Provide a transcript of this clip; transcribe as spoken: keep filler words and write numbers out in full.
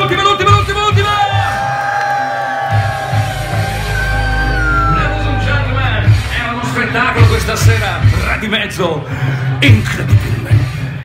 l'ultima, l'ultima, l'ultima, l'ultima! Ladies and gentlemen, è uno spettacolo questa sera, tra di mezzo, incredibile.